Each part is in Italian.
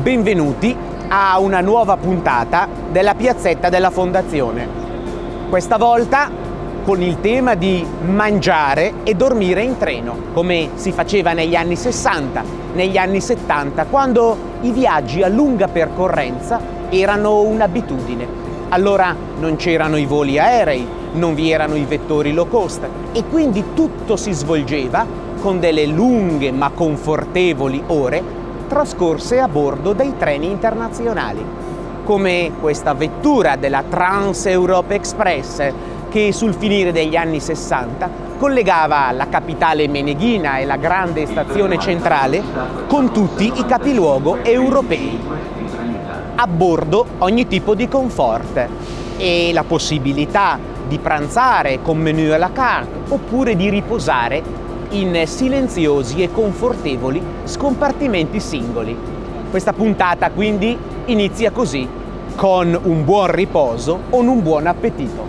Benvenuti a una nuova puntata della Piazzetta della Fondazione. Questa volta con il tema di mangiare e dormire in treno, come si faceva negli anni 60, negli anni 70, quando i viaggi a lunga percorrenza erano un'abitudine. Allora non c'erano i voli aerei, non vi erano i vettori low cost e quindi tutto si svolgeva con delle lunghe ma confortevoli ore trascorse a bordo dei treni internazionali, come questa vettura della Trans-Europe Express che sul finire degli anni 60 collegava la capitale meneghina e la grande stazione centrale con tutti i capiluogo europei. A bordo ogni tipo di comfort e la possibilità di pranzare con menù à la carte oppure di riposare in silenziosi e confortevoli scompartimenti singoli. Questa puntata quindi inizia così, con un buon riposo o un buon appetito.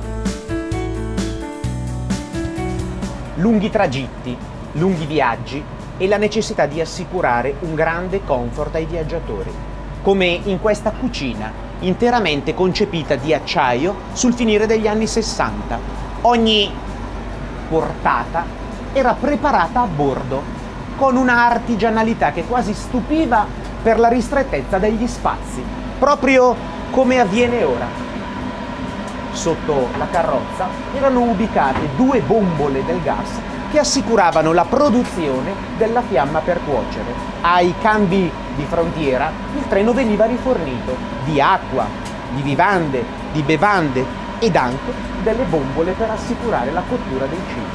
Lunghi tragitti, lunghi viaggi e la necessità di assicurare un grande comfort ai viaggiatori, come in questa cucina interamente concepita di acciaio sul finire degli anni 60. Ogni portata era preparata a bordo con una artigianalità che quasi stupiva per la ristrettezza degli spazi, proprio come avviene ora. Sotto la carrozza erano ubicate 2 bombole del gas che assicuravano la produzione della fiamma per cuocere. Ai cambi di frontiera il treno veniva rifornito di acqua, di vivande, di bevande ed anche delle bombole per assicurare la cottura dei cibi.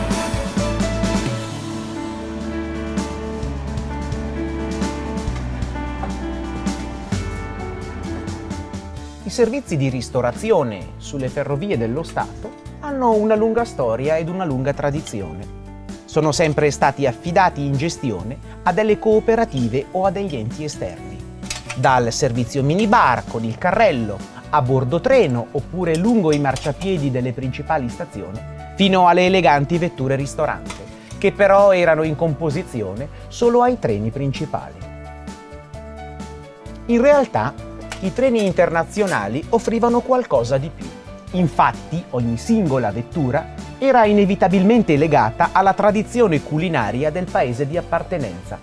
I servizi di ristorazione sulle ferrovie dello Stato hanno una lunga storia ed una lunga tradizione. Sono sempre stati affidati in gestione a delle cooperative o a degli enti esterni. Dal servizio minibar con il carrello, a bordo treno oppure lungo i marciapiedi delle principali stazioni, fino alle eleganti vetture ristorante, che però erano in composizione solo ai treni principali. In realtà, i treni internazionali offrivano qualcosa di più. Infatti, ogni singola vettura era inevitabilmente legata alla tradizione culinaria del paese di appartenenza.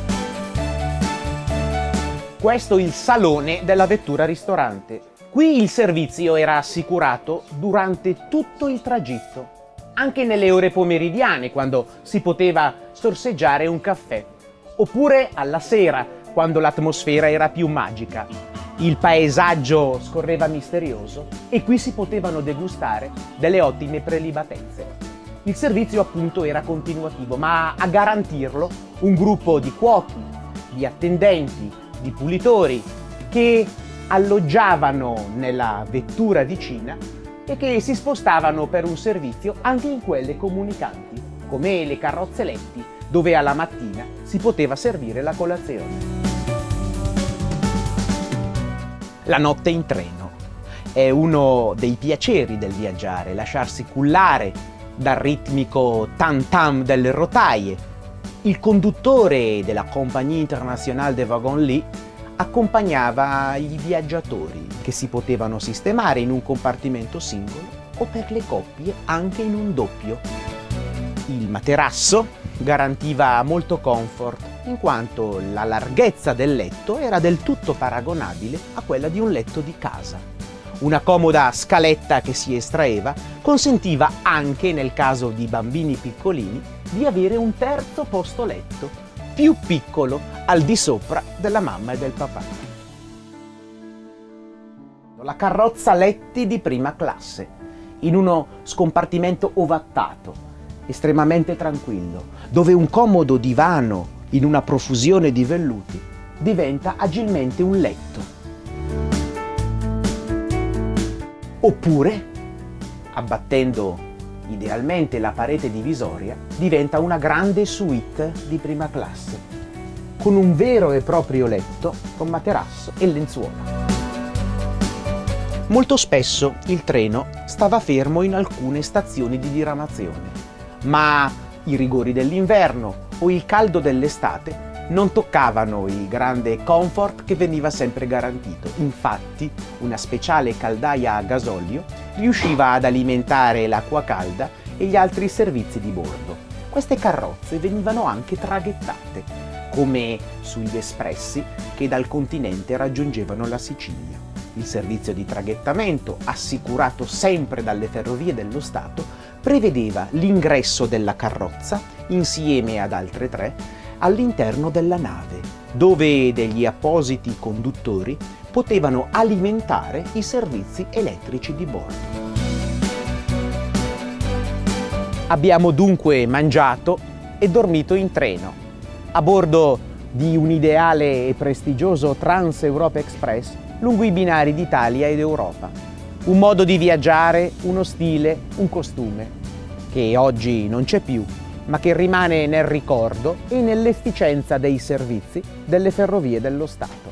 Questo è il salone della vettura ristorante. Qui il servizio era assicurato durante tutto il tragitto, anche nelle ore pomeridiane, quando si poteva sorseggiare un caffè, oppure alla sera, quando l'atmosfera era più magica. Il paesaggio scorreva misterioso e qui si potevano degustare delle ottime prelibatezze. Il servizio appunto era continuativo, ma a garantirlo un gruppo di cuochi, di attendenti, di pulitori che alloggiavano nella vettura vicina e che si spostavano per un servizio anche in quelle comunicanti, come le carrozze letti, dove alla mattina si poteva servire la colazione. La notte in treno è uno dei piaceri del viaggiare, lasciarsi cullare dal ritmico tam-tam delle rotaie. Il conduttore della Compagnie Internationale des Wagons-Lits accompagnava i viaggiatori che si potevano sistemare in un compartimento singolo o per le coppie anche in un doppio. Il materasso garantiva molto comfort, in quanto la larghezza del letto era del tutto paragonabile a quella di un letto di casa. Una comoda scaletta che si estraeva consentiva anche, nel caso di bambini piccolini, di avere un terzo posto letto, più piccolo al di sopra della mamma e del papà. La carrozza letti di prima classe, in uno scompartimento ovattato, estremamente tranquillo, dove un comodo divano in una profusione di velluti diventa agilmente un letto. Oppure, abbattendo idealmente la parete divisoria, diventa una grande suite di prima classe, con un vero e proprio letto con materasso e lenzuola. Molto spesso il treno stava fermo in alcune stazioni di diramazione, ma i rigori dell'inverno o il caldo dell'estate non toccavano il grande comfort che veniva sempre garantito. Infatti, una speciale caldaia a gasolio riusciva ad alimentare l'acqua calda e gli altri servizi di bordo. Queste carrozze venivano anche traghettate, come sugli espressi che dal continente raggiungevano la Sicilia. Il servizio di traghettamento, assicurato sempre dalle Ferrovie dello Stato, prevedeva l'ingresso della carrozza, insieme ad altre 3, all'interno della nave, dove degli appositi conduttori potevano alimentare i servizi elettrici di bordo. Abbiamo dunque mangiato e dormito in treno, a bordo di un ideale e prestigioso Trans-Europa Express lungo i binari d'Italia ed Europa. Un modo di viaggiare, uno stile, un costume, che oggi non c'è più, ma che rimane nel ricordo e nell'efficienza dei servizi delle Ferrovie dello Stato.